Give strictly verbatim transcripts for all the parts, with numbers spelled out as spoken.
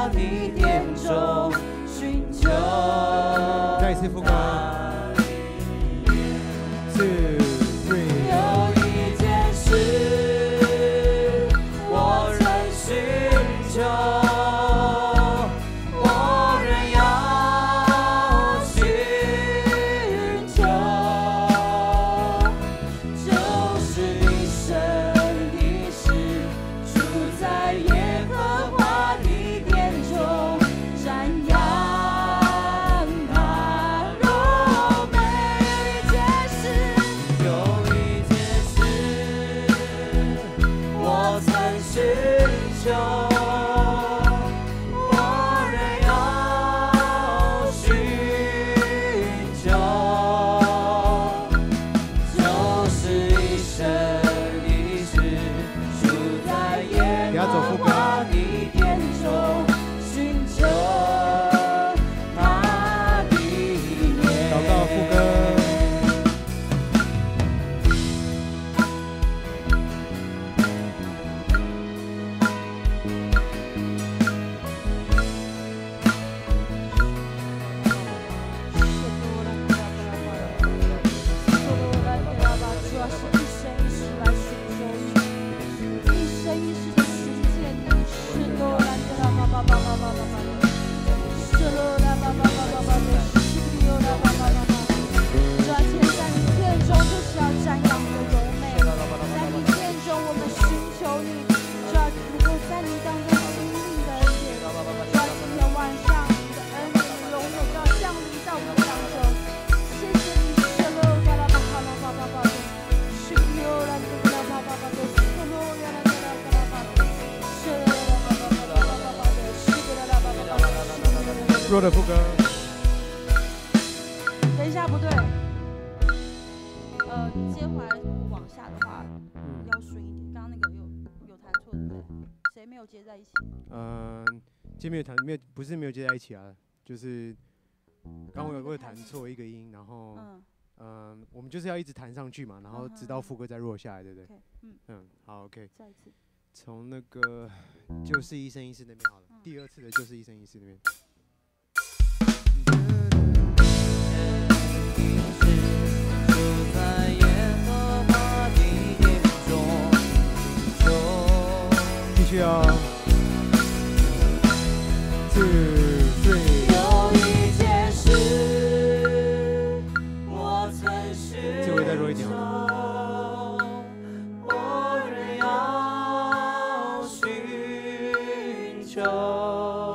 花的殿中寻求。 再一次副歌。Two, three。 有一件事，我曾寻求，我仍要寻求，就是一生一世住在耶和华的殿中瞻仰他。若没有一件事，有一件事，我曾寻求，我仍要寻求，就是一生一世住在耶和华的殿中寻求他的面。 祷告副歌。 主要是一生一世来寻求你，一生一世的寻见你。是罗兰德拉巴巴巴巴巴巴巴，是罗兰巴巴巴巴巴巴，是比欧拉巴巴巴巴。主要现在你殿中就是要瞻仰你的柔美，在你殿中我们寻求你，主要能够在你当中经历的恩典。主要今天晚上你的恩典永远要降临在我们当中。谢谢你，是罗兰巴巴巴巴巴巴。 弱的副歌。 等一下，不对。呃，接回来往下的话，要顺一点。刚刚那个有有弹错，对不对？谁没有接在一起？ 嗯，接没有弹，没有不是没有接在一起啊，就是刚刚我有会弹错一个音，然后嗯、呃，我们就是要一直弹上去嘛，然后直到副歌再弱下来，对不对？嗯嗯，好 ，OK。 再一次。 从那个就是一生一世那边好了，嗯、第二次的就是一生一世那边。继续哦。Two, three。 有一件事，我曾寻求。 这回再弱一点。 我仍要寻求，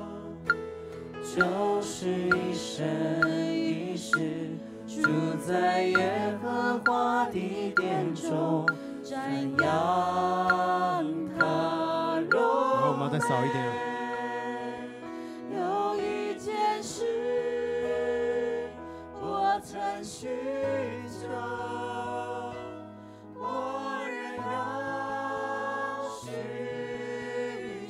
就是一生一世住在耶和华的殿中瞻仰他。 然后我们要再少一点啊。 有一件事，我曾寻求，我仍要寻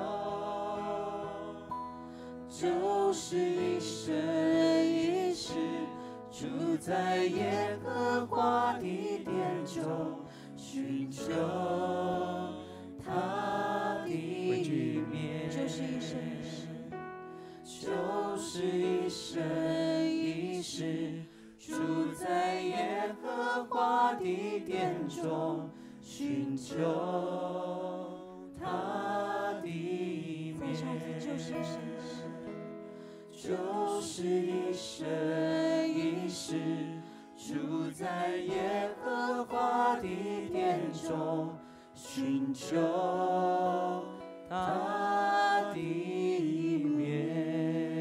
求，就是一生一世住在耶和华的殿中寻求他的面。就是一生一世，就是一生一世住在耶和华的殿中寻求他的面。就是一生一世，就是一生一世住在耶和华的殿中寻求他的面。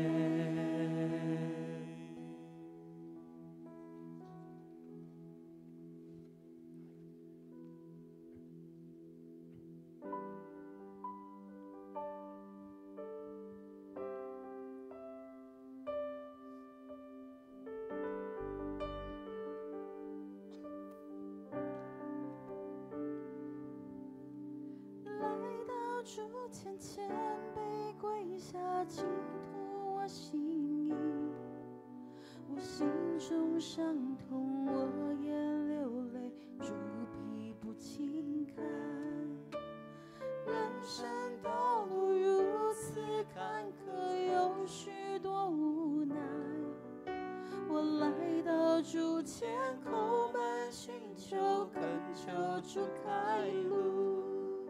主天谦卑跪下，倾吐我心意，我心中伤痛，我眼流泪，主必不轻看。人生道路如此出开路。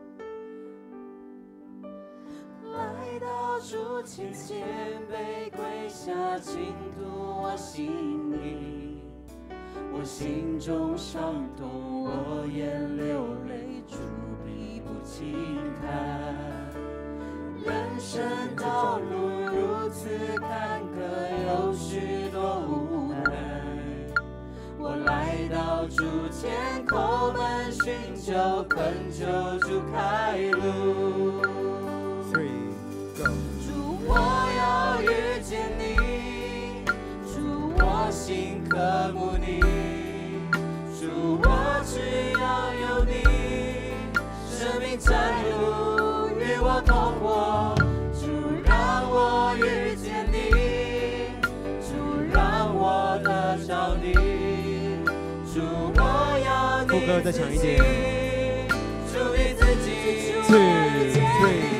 来到主前谦卑跪下，倾吐我心里，我心中伤痛，我眼流泪，主必不轻看。人生道路如此坎坷，有许多无奈。我来到主前，叩门寻求，恳求主开路。主，我要遇见你，主，我心渴慕你，主，我只要有你，生命在路与我同活。主，让我遇见你，主，让我得着你，主，我要你自己，主你自己，主你自己。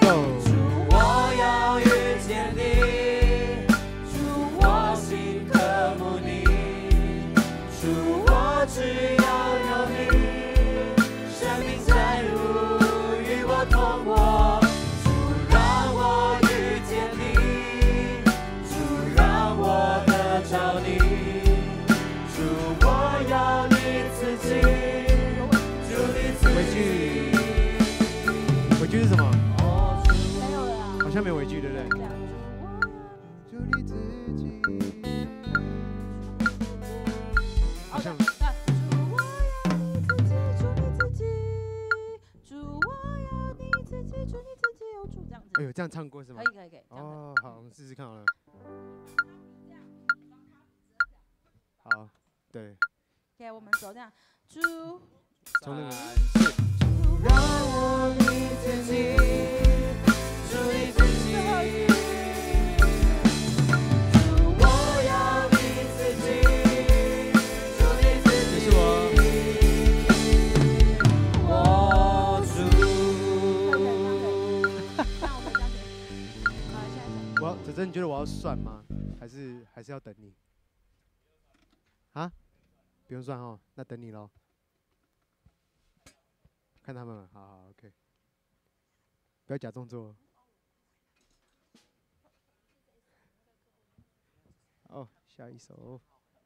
只要有你，生命在路与我同活。主，让我遇见你，主，让我得着你，主，我要你自己，主你自己。尾句是什么？没有了，好像没尾句，对不对？主你自己。好像。哎呦，这样唱过是吗？可以可以可以。哦，好，我们试试看好了。好，对。给我们走这样，主。从那个。主让我你自己，主你自己。主我要你自己，主你自己。这是我。哲哲，你觉得我要算吗？还是还是要等你？啊？不用算哦，那等你咯。看他们嘛，好好 ，OK。不要假动作。哦，下一首。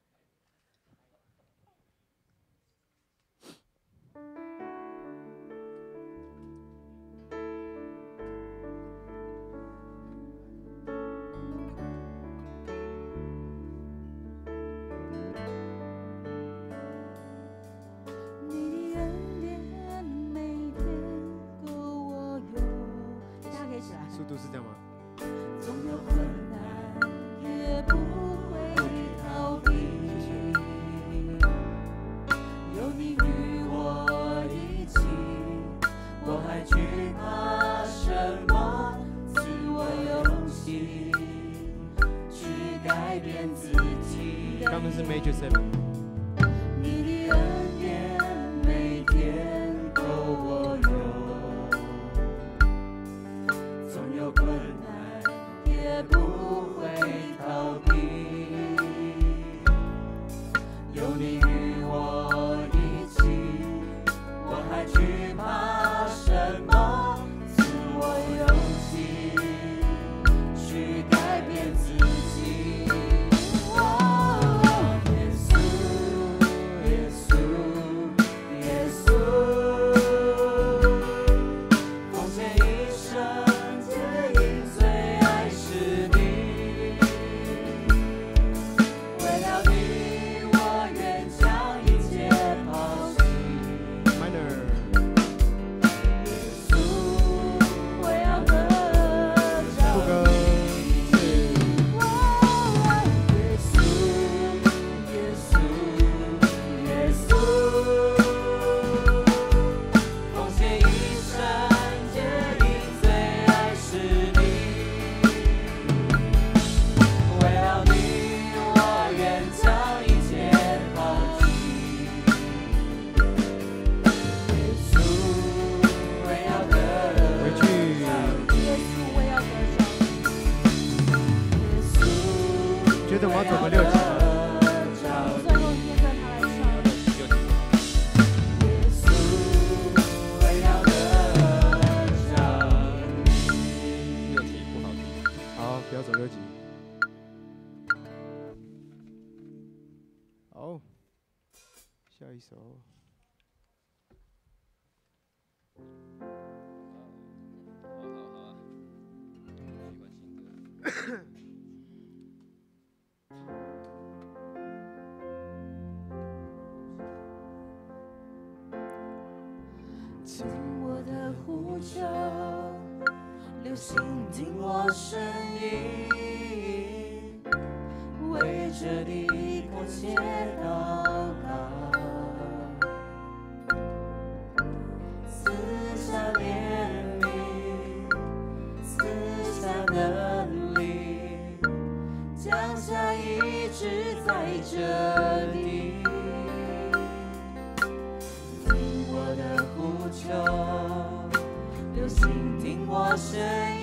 速度是这样吗？总有困难，也不会逃避。有你与我一起，我还惧怕什么？赐我勇气，去改变自己。刚刚是 Major Seven。你的恩典每天够我用。有困难也不会逃避，有你与我一起，我还惧怕什么？赐我勇气，去改变自己。哦，耶稣，耶稣，耶稣，奉献一生。觉得我要走个六级。最后一天跟他来唱。六级。 要走六级。好，下一首。 听我的呼求，流星听我声音，为这里恳切祷告，赐下怜悯，赐下能力，降下医治在这里。求流星听我声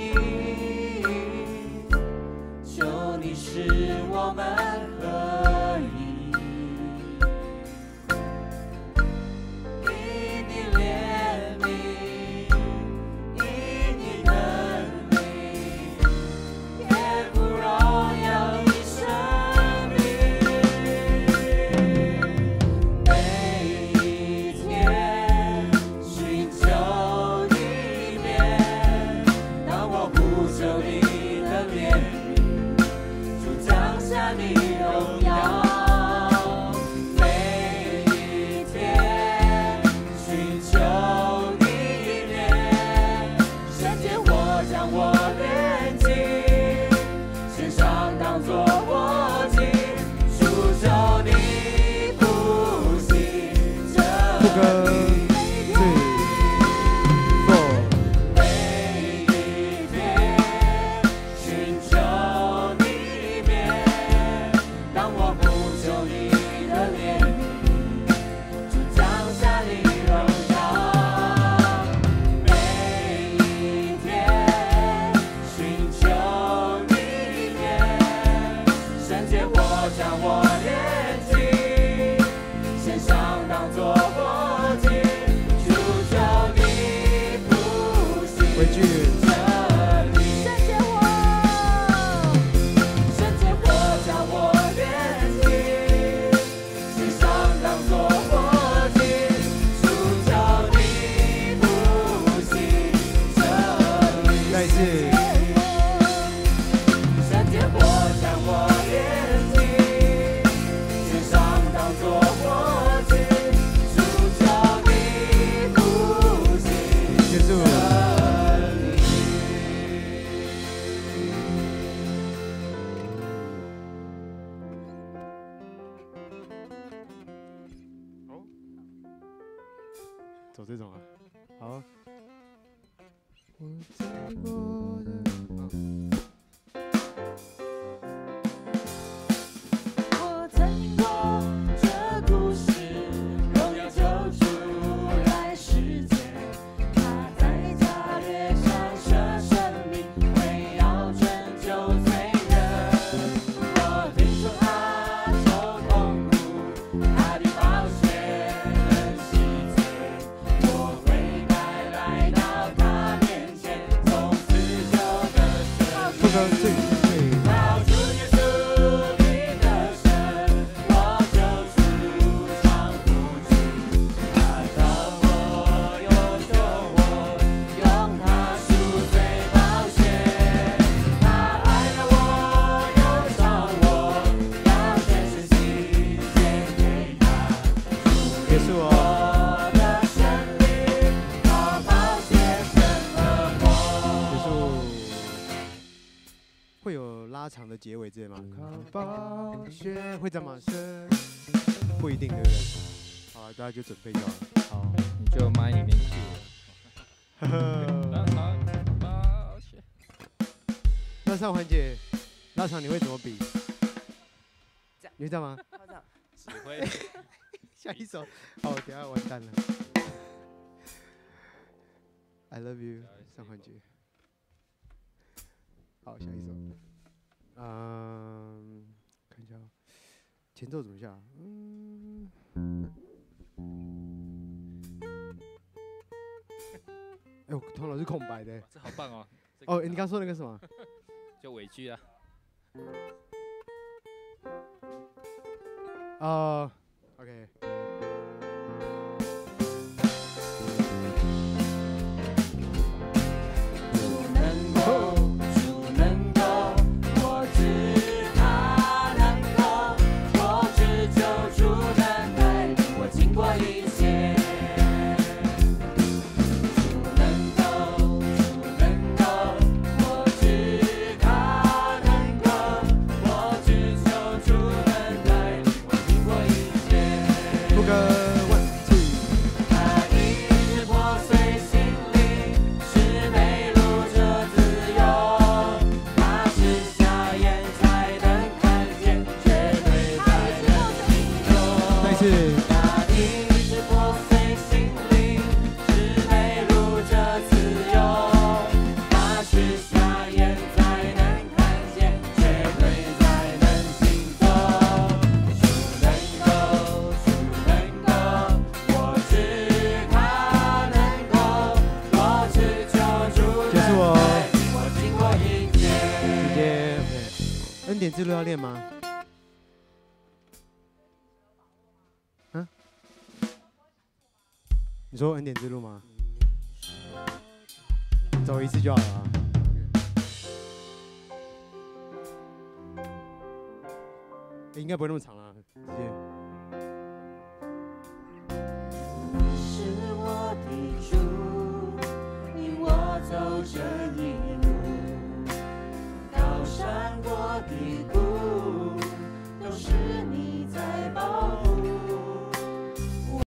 音，求你使我们合一，因你怜悯，因你能力，天父荣耀你生命，每一天寻求你面，当我呼求你的怜悯，主降下你荣耀。每一天寻求你面，圣洁我将我炼净，献上当作活祭，主求你复兴这里。 走这种啊，好。我在我的嗯我曾听过这故事，荣耀救主来世界，他在加略上舍生命，为要拯救罪人。我听说他受痛苦，他的宝血能洗罪，我悔改来到他面前，从此就得生命。靠主耶稣你的神，我就常呼吸。他找我，又救我，用他赎罪宝血。他爱了我，又找我，要全身心献给他。 结束哦。 我的生命靠宝血胜了我。 结束。会有拉长的结尾之类吗？靠宝血会这样吗？是不一定，对不对？好，大家就准备就好了。好， 你就麦里面 Q 呵呵。 拉长宝血。 那上环节，拉长你会怎么比？ 这样你会这样吗？ 他这样， 指挥。 下一首，好，我等下完蛋了。I love you， 上环节。好，下一首。嗯，看一下哦，前奏怎么下？嗯。哎、我头脑是空白的。 这好棒哦！ 哦，你刚说那个什么？ 就委屈了。 呃 ，OK。恩典之路要练吗？嗯？你说恩典之路吗？走一次就好了啊。欸、应该不会那么长啦，直接。 你是我的主，引我走这一路。高山过低谷。